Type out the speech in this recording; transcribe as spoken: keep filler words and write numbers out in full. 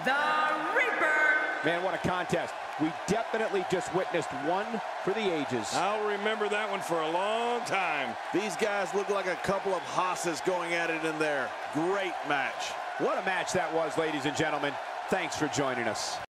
the Reaper. Man, what a contest. We definitely just witnessed one for the ages. I'll remember that one for a long time. These guys look like a couple of hosses going at it in there. Great match. What a match that was, ladies and gentlemen. Thanks for joining us.